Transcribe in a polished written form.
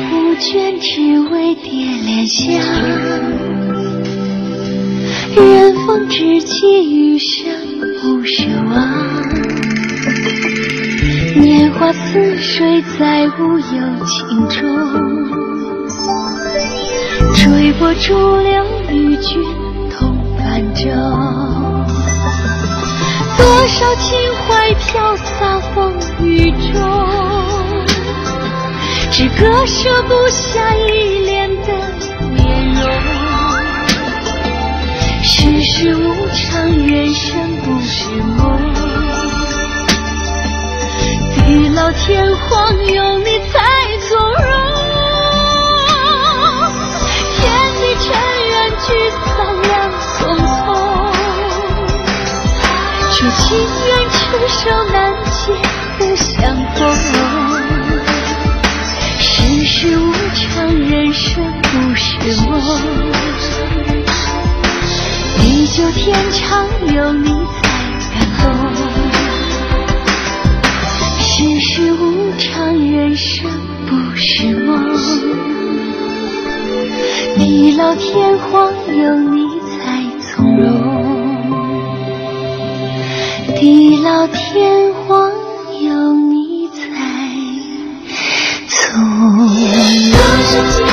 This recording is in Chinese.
不倦，只为蝶恋香。人逢知己，余生不奢望。年华似水，再无有情衷。追波逐流，与君同泛舟。多少情怀飘洒风雨中，只割舍不下依恋的面容。世事无常，人生不是梦。地老天荒，有你才从容。天地尘缘，聚散两匆匆，却情愿执手难解不相逢。世事无常，人生不是梦。地久天长，有你才感动。世事无常，人生不是梦。地老天荒，有你才从容。地老天荒，有你才从容。